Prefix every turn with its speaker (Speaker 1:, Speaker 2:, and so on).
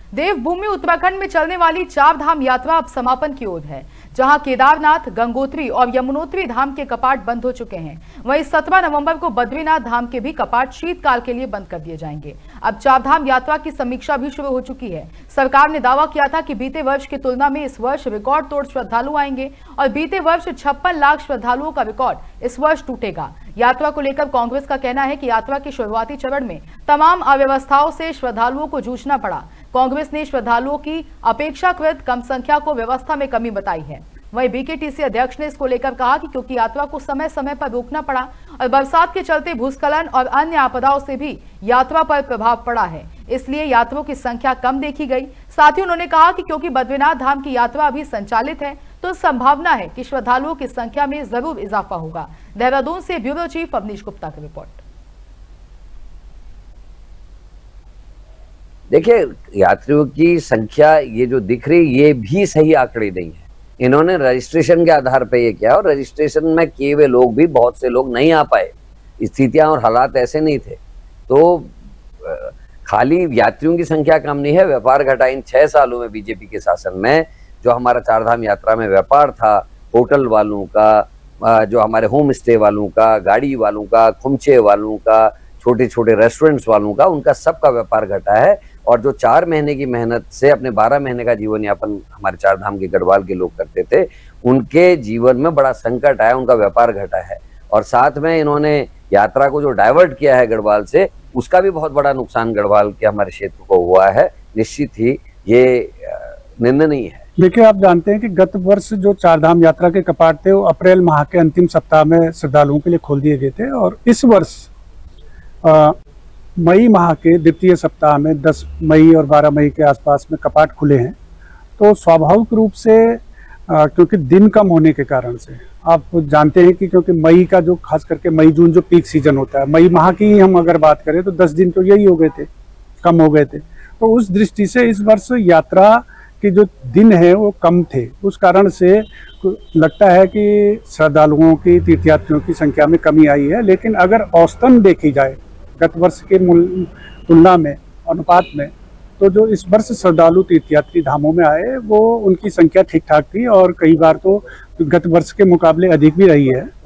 Speaker 1: देवभूमि उत्तराखंड में चलने वाली चार धाम यात्रा अब समापन की ओर है, जहां केदारनाथ, गंगोत्री और यमुनोत्री धाम के कपाट बंद हो चुके हैं। वहीं 17 नवंबर को बद्रीनाथ धाम के भी कपाट शीतकाल के लिए बंद कर दिए जाएंगे। अब चार धाम यात्रा की समीक्षा भी शुरू हो चुकी है। सरकार ने दावा किया था कि बीते वर्ष की तुलना में इस वर्ष रिकॉर्ड तोड़ श्रद्धालु आएंगे और बीते वर्ष 56 लाख श्रद्धालुओं का रिकॉर्ड इस वर्ष टूटेगा। यात्रा को लेकर कांग्रेस का कहना है कि यात्रा के शुरुआती चरण में तमाम अव्यवस्थाओं से श्रद्धालुओं को जूझना पड़ा। कांग्रेस ने श्रद्धालुओं की अपेक्षाकृत कम संख्या को व्यवस्था में कमी बताई है। वहीं बीकेटीसी अध्यक्ष ने इसको लेकर कहा कि क्योंकि यात्रा को समय समय पर रोकना पड़ा और बरसात के चलते भूस्खलन और अन्य आपदाओं से भी यात्रा पर प्रभाव पड़ा है, इसलिए यात्रियों की संख्या कम देखी गई। साथ ही उन्होंने कहा कि क्योंकि बद्रीनाथ धाम की यात्रा अभी संचालित है तो संभावना है कि श्रद्धालुओं की संख्या में जरूर इजाफा होगा। देहरादून से ब्यूरो चीफ अवनीश गुप्ता की रिपोर्ट।
Speaker 2: देखिए, यात्रियों की संख्या ये जो दिख रही ये भी सही आंकड़े नहीं है। इन्होंने रजिस्ट्रेशन के आधार पर ये किया और रजिस्ट्रेशन में किए हुए लोग भी बहुत से लोग नहीं आ पाए। स्थितियां और हालात ऐसे नहीं थे, तो खाली यात्रियों की संख्या कम नहीं है, व्यापार घटा। इन 6 सालों में बीजेपी के शासन में जो हमारा चारधाम यात्रा में व्यापार था, होटल वालों का, जो हमारे होम स्टे वालों का, गाड़ी वालों का, खुमचे वालों का, छोटे छोटे रेस्टोरेंट्स वालों का, उनका सबका व्यापार घटा है। और जो 4 महीने की मेहनत से अपने 12 महीने का जीवन यापन हमारे चारधाम के गढ़वाल के लोग करते थे, उनके जीवन में बड़ा संकट आया, उनका व्यापार घटा है। और साथ में इन्होंने यात्रा को जो डाइवर्ट किया है गढ़वाल से, उसका भी बहुत बड़ा नुकसान गढ़वाल के हमारे क्षेत्र को हुआ है। निश्चित ही ये निंदनीय है।
Speaker 3: देखिए, आप जानते हैं कि गत वर्ष जो चारधाम यात्रा के कपाट थे वो अप्रैल माह के अंतिम सप्ताह में श्रद्धालुओं के लिए खोल दिए गए थे और इस वर्ष मई माह के द्वितीय सप्ताह में 10 मई और 12 मई के आसपास में कपाट खुले हैं। तो स्वाभाविक रूप से क्योंकि दिन कम होने के कारण से आप जानते हैं कि क्योंकि मई का जो खास करके मई जून जो पीक सीजन होता है, मई माह की हम अगर बात करें तो 10 दिन तो यही हो गए थे, कम हो गए थे। तो उस दृष्टि से इस वर्ष यात्रा के जो दिन है वो कम थे, उस कारण से लगता है कि श्रद्धालुओं की, तीर्थयात्रियों की संख्या में कमी आई है। लेकिन अगर औसतन देखी जाए गत वर्ष के तुलना में, अनुपात में, तो जो इस वर्ष श्रद्धालु तीर्थयात्री धामों में आए वो उनकी संख्या ठीक ठाक थी और कई बार तो गत वर्ष के मुकाबले अधिक भी रही है।